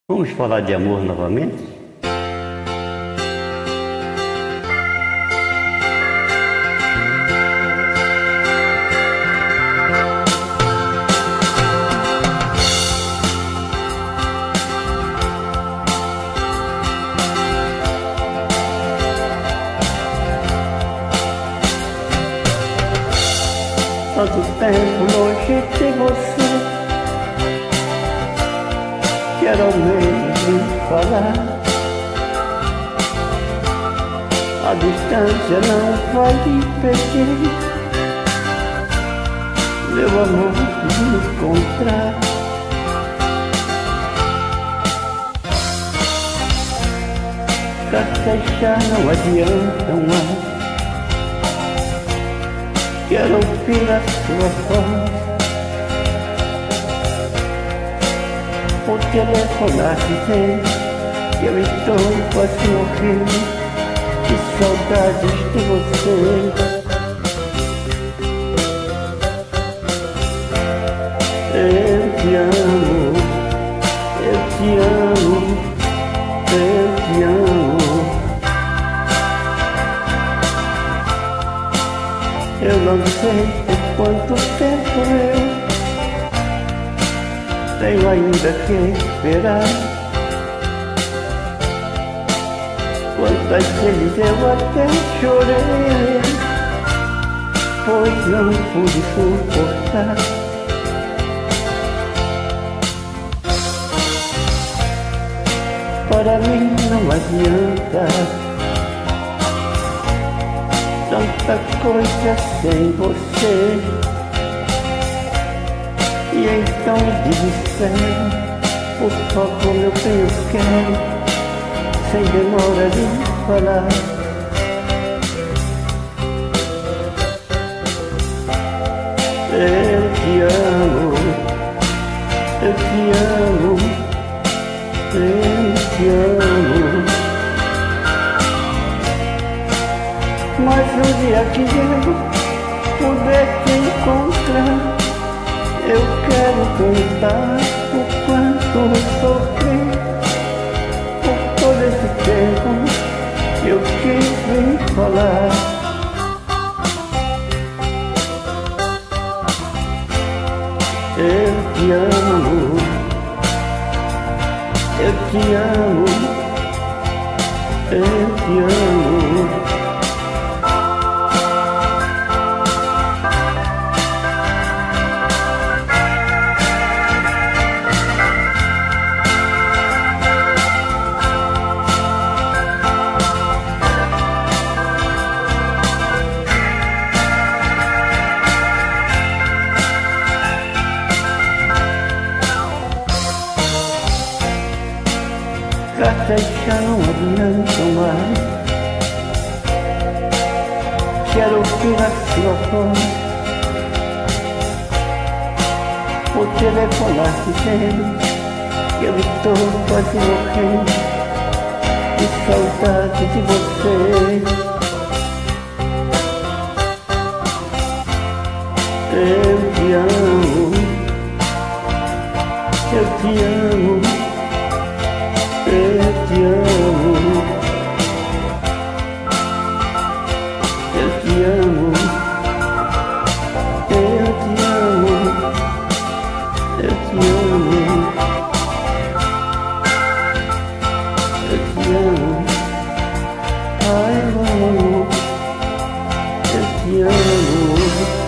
Vamos falar de amor novamente? Tanto tempo longe de você, quero ao menos lhe falar. A distância não vai lhe impedir, meu amor, de me encontrar. Cartas já não adiantam mais, quero ouvir a sua voz. Vou telefonar dizer que eu estou quase morrendo de saudades de você. Eu te amo, eu te amo, eu te amo. Eu não sei por quanto tempo eu tenho ainda que esperar. Quantas vezes eu até chorei, pois não pude suportar. Para mim não adianta tanta coisa sem você. E então me disseram, por favor meu bem, eu quero, sem demora de falar. Eu te amo, eu te amo, eu te amo. Mas no dia que eu puder te encontrar, eu quero contar o quanto eu sofri por todo esse tempo que eu quis vir falar. Eu te amo, eu te amo, eu te amo. Cartas já não adiantam mais, quero ouvir a sua voz. Vou telefonar dizendo que eu estou quase morrendo de saudade de você. Eu te amo, eu te amo, eu te amo, eu te amo, eu te amo, eu te amo, eu te amo, ai, eu amo, eu te amo.